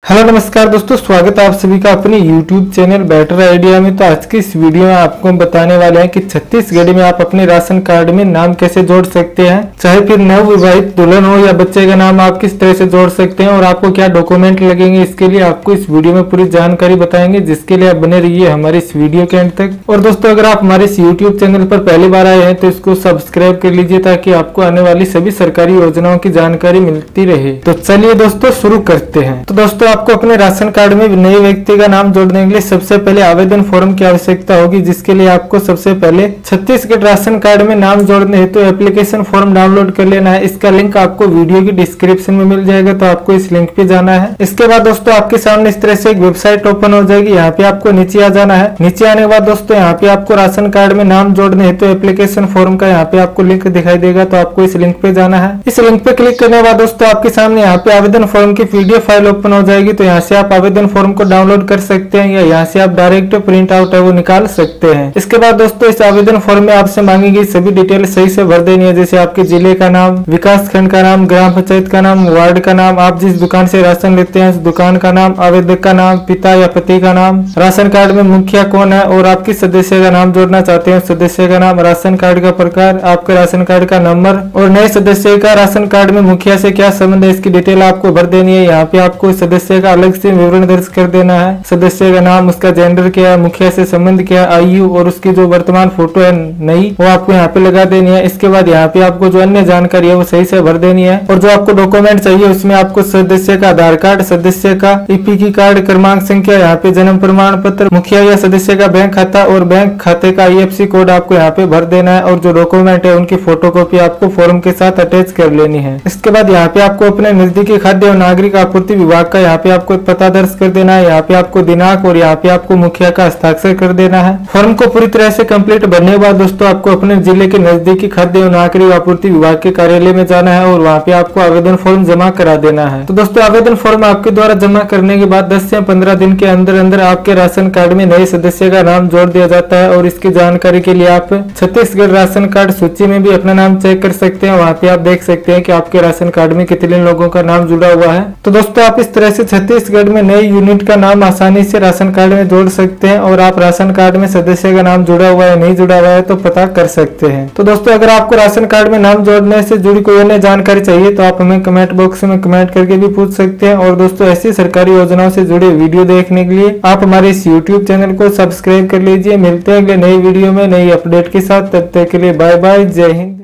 Hello नमस्कार दोस्तों, स्वागत है आप सभी का अपने YouTube चैनल बेटर आइडिया में। तो आज की इस वीडियो में आपको हम बताने वाले हैं कि छत्तीसगढ़ में आप अपने राशन कार्ड में नाम कैसे जोड़ सकते हैं। चाहे फिर नवविवाहित दुल्हन हो या बच्चे का नाम आप किस तरह से जोड़ सकते हैं और आपको क्या डॉक्यूमेंट लगेंगे, इसके लिए आपको इस वीडियो में पूरी जानकारी बताएंगे, जिसके लिए आप बने रहिए हमारे इस वीडियो के अंत तक। और दोस्तों, अगर आप हमारे इस यूट्यूब चैनल पर पहली बार आए हैं तो इसको सब्सक्राइब कर लीजिए ताकि आपको आने वाली सभी सरकारी योजनाओं की जानकारी मिलती रहे। तो चलिए दोस्तों शुरू करते हैं। तो दोस्तों, आपको अपने राशन कार्ड में नए व्यक्ति का नाम जोड़ने के लिए सबसे पहले आवेदन फॉर्म की आवश्यकता होगी, जिसके लिए आपको सबसे पहले छत्तीसगढ़ राशन कार्ड में नाम जोड़ने हेतु एप्लीकेशन फॉर्म डाउनलोड कर लेना है। इसका लिंक आपको वीडियो की डिस्क्रिप्शन में मिल जाएगा, तो आपको इस लिंक पे जाना है। इसके बाद दोस्तों, आपके सामने इस तरह से एक वेबसाइट ओपन हो जाएगी। यहाँ पे आपको नीचे आ जाना है। नीचे आने के बाद दोस्तों, यहाँ पे आपको राशन कार्ड में नाम जोड़ने हेतु एप्लीकेशन फॉर्म का यहाँ पे आपको लिंक दिखाई देगा, तो आपको इस लिंक पे जाना है। इस लिंक पे क्लिक करने के बाद दोस्तों, आपके सामने यहाँ पे आवेदन फॉर्म की PDF फाइल ओपन हो जाएगी। तो यहाँ से आप आवेदन फॉर्म को डाउनलोड कर सकते हैं या यहाँ से आप डायरेक्ट प्रिंट आउट है वो निकाल सकते हैं। इसके बाद दोस्तों, इस आवेदन फॉर्म में आपसे मांगी गई सभी डिटेल सही से भर देनी है, जैसे आपके जिले का नाम, विकास खंड का नाम, ग्राम पंचायत का नाम, वार्ड का नाम, आप जिस दुकान से राशन लेते हैं उस दुकान का नाम, आवेदक का नाम, पिता या पति का नाम, राशन कार्ड में मुखिया कौन है और आप किस सदस्य का नाम जोड़ना चाहते हैं सदस्य का नाम, राशन कार्ड का प्रकार, आपके राशन कार्ड का नंबर और नए सदस्य का राशन कार्ड में मुखिया से क्या संबंध है, इसकी डिटेल आपको भर देनी है। यहाँ पे आपको सदस्य का अलग से विवरण दर्ज कर देना है। सदस्य का नाम, उसका जेंडर क्या है, मुखिया से संबंध क्या है, आयु और उसकी जो वर्तमान फोटो है नई वो आपको यहाँ पे लगा देनी है। इसके बाद यहाँ पे आपको जो अन्य जानकारी है वो सही से भर देनी है। और जो आपको डॉक्यूमेंट चाहिए उसमें आपको सदस्य का आधार कार्ड, सदस्य का EPK कार्ड क्रमांक संख्या, यहाँ पे जन्म प्रमाण पत्र, मुखिया या सदस्य का बैंक खाता और बैंक खाते का IFSC कोड आपको यहाँ पे भर देना है। और जो डॉक्यूमेंट है उनकी फोटोकॉपी आपको फॉर्म के साथ अटैच कर लेनी है। इसके बाद यहाँ पे आपको अपने नजदीकी खाद्य और नागरिक आपूर्ति विभाग का यहाँ पे आपको पता दर्ज कर देना है। यहाँ पे आपको दिनांक और यहाँ पे आपको मुखिया का हस्ताक्षर कर देना है। फॉर्म को पूरी तरह से कंप्लीट भरने के बाद दोस्तों, आपको अपने जिले के नजदीकी खाद्य और नागरिक आपूर्ति विभाग के कार्यालय में जाना है और वहाँ पे आपको आवेदन फॉर्म जमा करा देना है। तो दोस्तों, आवेदन फॉर्म आपके द्वारा जमा करने के बाद 10 से 15 दिन के अंदर अंदर आपके राशन कार्ड में नए सदस्य का नाम जोड़ दिया जाता है। और इसकी जानकारी के लिए आप छत्तीसगढ़ राशन कार्ड सूची में भी अपना नाम चेक कर सकते हैं। वहाँ पे आप देख सकते हैं कि आपके राशन कार्ड में कितने लोगों का नाम जुड़ा हुआ है। तो दोस्तों, आप इस तरह से छत्तीसगढ़ में नए यूनिट का नाम आसानी से राशन कार्ड में जोड़ सकते हैं और आप राशन कार्ड में सदस्य का नाम जुड़ा हुआ है नहीं जुड़ा हुआ है तो पता कर सकते हैं। तो दोस्तों, अगर आपको राशन कार्ड में नाम जोड़ने से जुड़ी कोई अन्य जानकारी चाहिए तो आप हमें कमेंट बॉक्स में कमेंट करके भी पूछ सकते हैं। और दोस्तों, ऐसी सरकारी योजनाओं से जुड़े वीडियो देखने के लिए आप हमारे इस YouTube चैनल को सब्सक्राइब कर लीजिए। मिलते हैं अगले नई वीडियो में नई अपडेट के साथ, तब तक के लिए बाय बाय, जय हिंद।